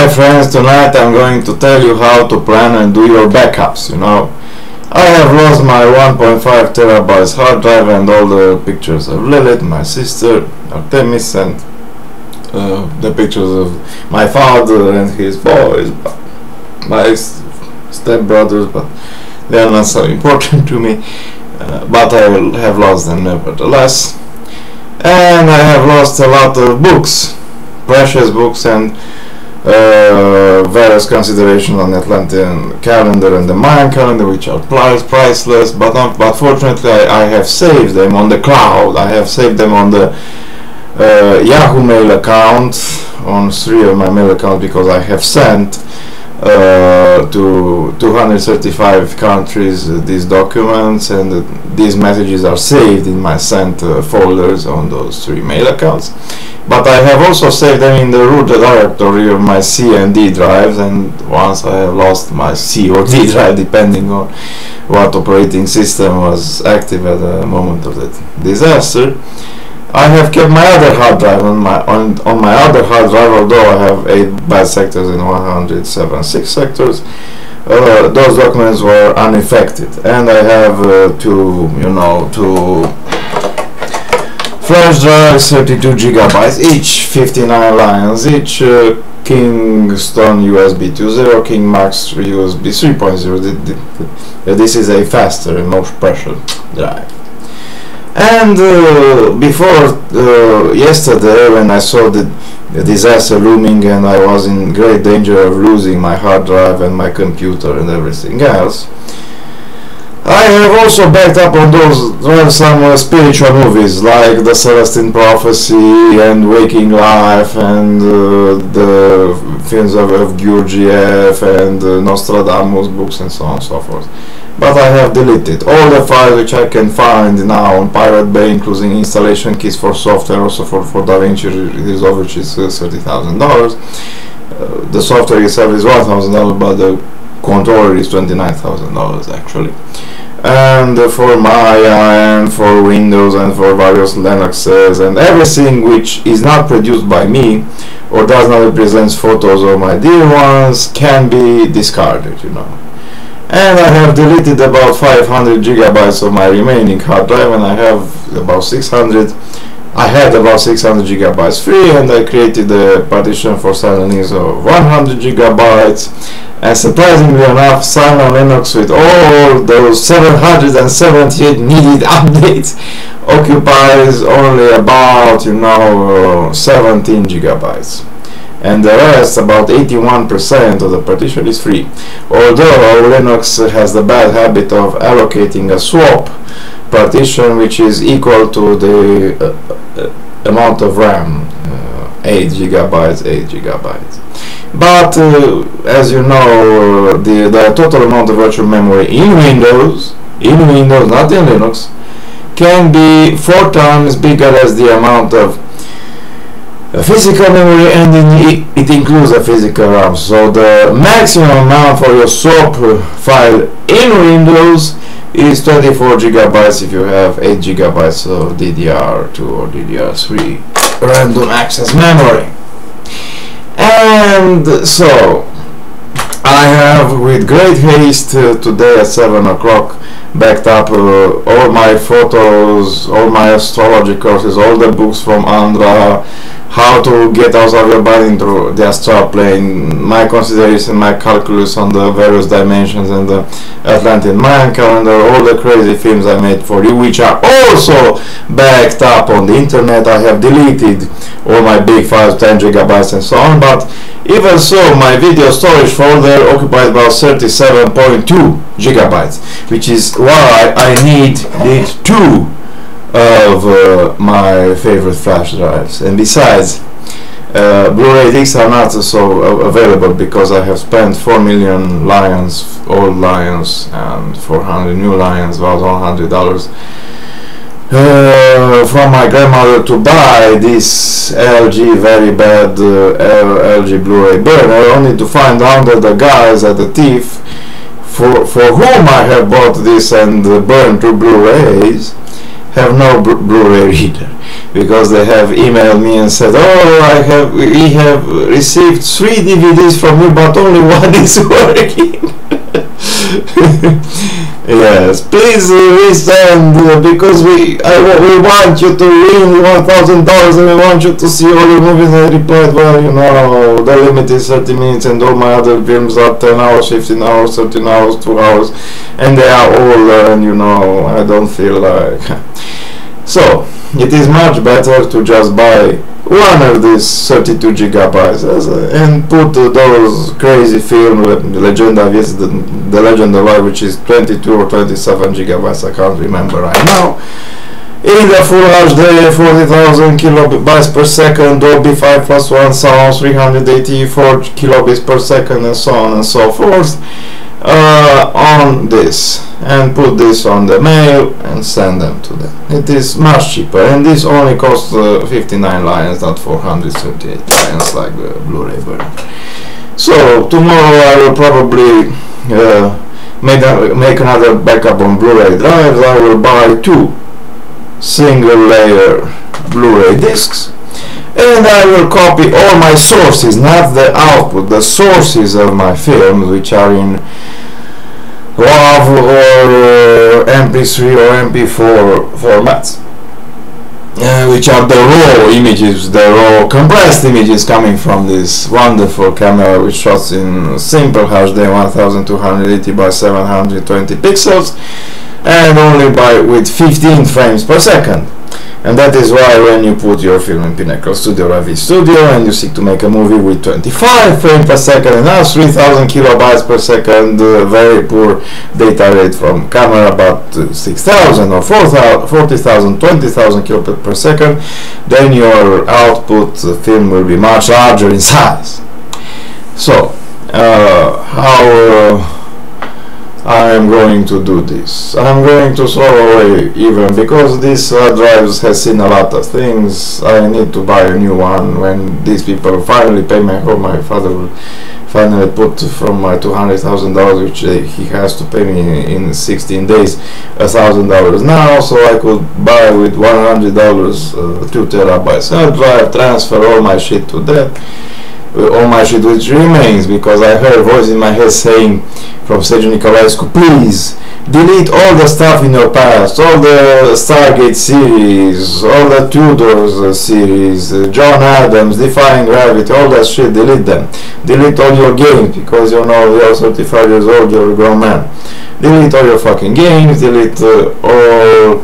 my friends, tonight I'm going to tell you how to plan and do your backups, I have lost my 1.5 terabytes hard drive and all the pictures of Lilith, my sister, Artemis, and the pictures of my father and his boys, my stepbrothers, but they are not so important to me, but I have lost them nevertheless. And I have lost a lot of books, precious books, and various considerations on the Atlantean calendar and the Mayan calendar, which are priceless, but fortunately I have saved them on the cloud. I have saved them on the Yahoo Mail account, on 3 of my mail accounts, because I have sent to 235 countries these documents, and these messages are saved in my sent folders on those 3 mail accounts. But I have also saved them in the root directory of my C and D drives, and once I have lost my C or D drive, depending on what operating system was active at the moment of the disaster, I have kept my other hard drive on my other hard drive, although I have 8 bad sectors and 107 6 sectors. Those documents were unaffected, and I have two flash drives, 32 gigabytes each, 59 lines each, Kingston USB 2.0, King Max USB 3.0. This is a faster and more special drive. And before yesterday, when I saw the disaster looming and I was in great danger of losing my hard drive and my computer and everything else, I have also backed up on those some spiritual movies like The Celestine Prophecy and Waking Life, and the films of Gurdjieff and Nostradamus books and so on and so forth. But I have deleted all the files which I can find now on Pirate Bay, including installation kits for software, also for DaVinci Resolve, which is $30,000. The software itself is $1,000, but the controller is $29,000 actually. And for Maya and for Windows and for various Linuxes and everything which is not produced by me or does not represent photos of my dear ones can be discarded, And I have deleted about 500 gigabytes of my remaining hard drive, and I have about 600. I had about 600 gigabytes free, and I created a partition for Silent Linux of 100 gigabytes. And surprisingly enough, Silent Linux with all those 778 needed updates occupies only about 17 gigabytes. And the rest, about 81% of the partition, is free. Although Linux has the bad habit of allocating a swap partition which is equal to the amount of RAM, 8 gigabytes. But as you know, the total amount of virtual memory in Windows, not in Linux, can be 4 times bigger as the amount of physical memory, and it includes a physical RAM. So the maximum amount for your swap file in Windows is 24 gigabytes if you have 8 gigabytes of DDR2 or DDR3 random access memory. And so I have, with great haste, today at 7 o'clock, backed up all my photos, all my astrology courses, all the books from Andra, how to get out of your body into the astral plane, my consideration, my calculus on the various dimensions and the Atlantean Mayan calendar, all the crazy films I made for you, which are also backed up on the internet. I have deleted all my big files, 10 gigabytes and so on, but even so, my video storage folder occupies about 37.2 gigabytes, which is why I need 2 of my favorite flash drives. And besides, Blu-ray discs are not so available because I have spent 4 million Lions, old Lions, and 400 new Lions, about $100 from my grandmother to buy this LG very bad LG Blu-ray burner, only to find out that the guys at the thief for whom I have bought this and burned 2 Blu-rays have no Blu-ray reader. because they have emailed me and said, oh, we have received 3 DVDs from you, but only one is working. Yes, please resend, because we want you to win $1,000 and we want you to see all your movies. And I replied, well, you know, the limit is 30 minutes and all my other films are 10 hours, 15 hours, 13 hours, 2 hours, and they are all, and you know, I don't feel like... So, it is much better to just buy one of these 32 gigabytes and put those crazy film, Legenda, yes, the Legend of Life, which is 22 or 27 gigabytes, I can't remember right now, in the Full HD 40,000 kilobytes per second, Dolby 5+1 sound, 384 kilobits per second, and so on and so forth, on this, and put this on the mail and send them to them. It is much cheaper, and this only costs 59 lions, not 438 lions like the Blu-ray version. So tomorrow I will probably make another backup on Blu-ray drives. I will buy 2 single layer Blu-ray discs, and I will copy all my sources, not the output, the sources of my films, which are in WAV or MP3 or MP4 formats, which are the raw images, the raw compressed images coming from this wonderful camera, which shots in simple HD 1280 by 720 pixels, and only with 15 frames per second. And that is why when you put your film in Pinnacle Studio or AVI Studio and you seek to make a movie with 25 frames per second and now 3000 kilobytes per second, very poor data rate from camera, about 6000 or 40,000, 20,000 kilobits per second, then your output film will be much larger in size. So, how I am going to do this? I'm going to throw away, even because this drive has seen a lot of things. I need to buy a new one when these people finally pay my home. My father will finally put from my $200,000, which he has to pay me in 16 days, $1,000 now, so I could buy with $100 2 terabytes hard drive, transfer all my shit to that. All my shit which remains, because I heard a voice in my head saying from Sergio Nicolaescu, please delete all the stuff in your past, all the Stargate series, all the Tudors series, John Adams, Defying Gravity, all that shit, delete them. Delete all your games, because you know you're 35 years old, you're a grown man. Delete all your fucking games, delete all...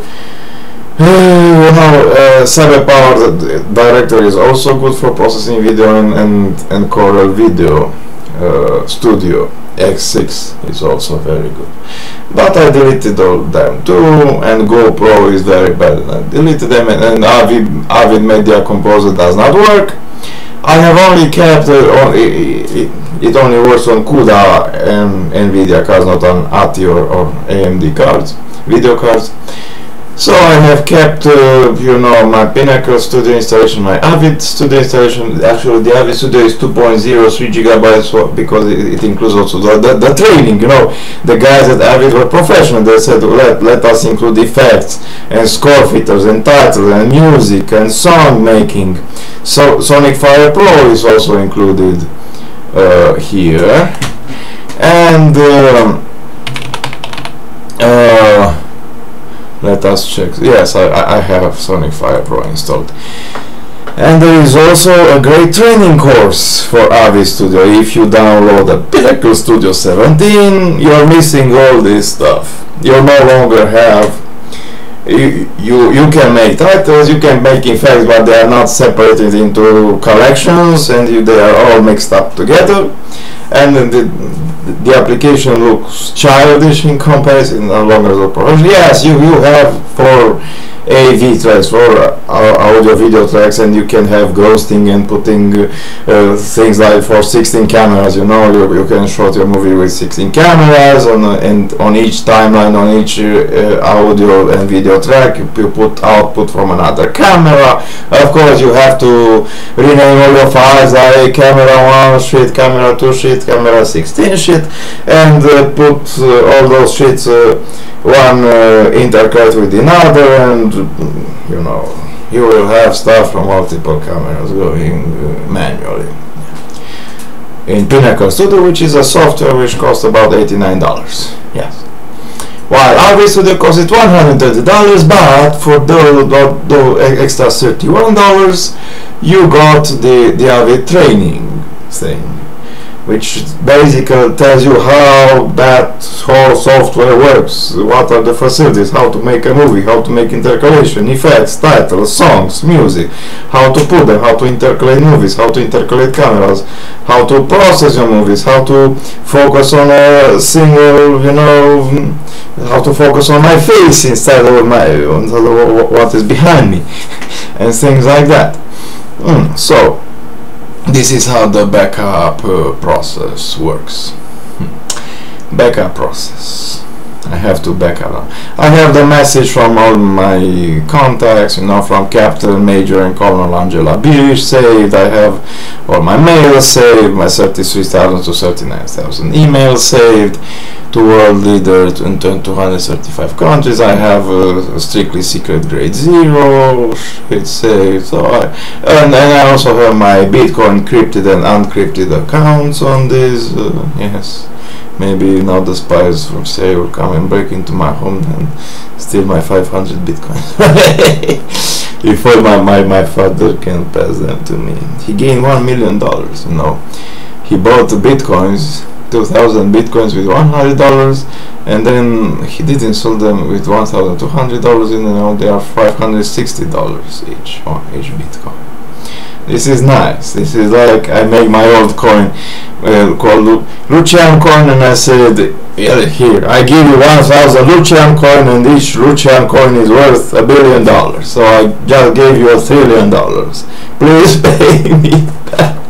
Cyberpower Director is also good for processing video and Corel Video Studio X6 is also very good, but I deleted all them too, and GoPro is very bad. I deleted them, and Avid Media Composer does not work. I have only kept it only works on CUDA and NVIDIA cards, not on ATI or AMD cards, video cards. So I have kept, you know, my Pinnacle Studio installation, my Avid Studio installation. Actually, the Avid Studio is 2.0, 3 gigabytes, because it includes also the training. You know, the guys at Avid were professional. They said, let us include effects and score filters and titles and music and song making. So Sonic Fire Pro is also included here, and let us check. Yes, I have Sonic Fire Pro installed. And there is also a great training course for Avid Studio. If you download the Pinnacle Studio 17, you're missing all this stuff. You no longer have... You can make titles, you can make effects, but they are not separated into collections, and they are all mixed up together. And the application looks childish in comparison, no longer so professional. Yes, you have for AV tracks, for audio video tracks, and you can have ghosting and putting things like for 16 cameras. You know, you can shoot your movie with 16 cameras and on each timeline, on each audio and video track, you put output from another camera. Of course, you have to rename all your files like camera 1 sheet, camera 2 sheet, camera 16 sheet, and put all those sheets one intercut with another, and you know, you will have stuff from multiple cameras going manually. In Pinnacle Studio, which is a software which costs about $89. Yes. While RV Studio costs it $130, but for the extra $31, you got the RV training thing, which basically tells you how that whole software works, what are the facilities, how to make a movie, how to make intercalation, effects, titles, songs, music, how to put them, how to intercalate movies, how to intercalate cameras, how to process your movies, how to focus on a single, you know, how to focus on my face instead of what is behind me, and things like that. So this is how the backup process works. Backup process. I have to back up. I have the message from all my contacts, you know, from Captain, Major, and Colonel Angela Bish saved. I have all my mails saved, my 33,000 to 39,000 emails saved, to world leaders in 235 countries. I have a strictly secret grade 0 it's saved. So and I also have my Bitcoin encrypted and unencrypted accounts on this. Yes. Maybe now the spies from CIA will come and break into my home and steal my 500 bitcoins. Before my father can pass them to me. He gained $1 million, you know. He bought the bitcoins, 2,000 bitcoins with $100, and then he didn't sell them with $1,200, and now they are $560 each on each bitcoin. This is nice. This is like I make my old coin called Lucian coin, and I said, yeah, here I give you 1,000 Lucian coin, and each Lucian coin is worth $1 billion. So I just gave you $1 trillion. Please pay me back.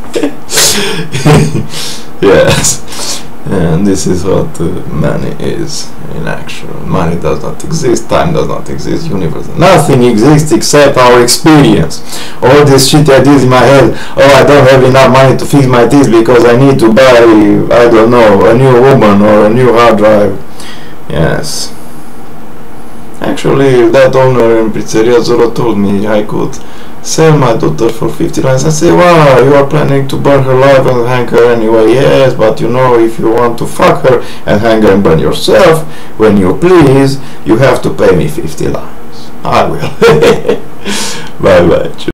Yes. And this is what money is in action. Money does not exist, time does not exist, universe, nothing exists except our experience. All this shit I did in my head, oh, I don't have enough money to fix my teeth because I need to buy, I don't know, a new woman or a new hard drive. Yes. Actually, that owner in Pizzeria Zorro told me I could sell my daughter for 50 lines. I say, wow, you are planning to burn her alive and hang her anyway. Yes, but you know, if you want to fuck her and hang her and burn yourself, when you please, you have to pay me 50 lines. I will. Bye bye.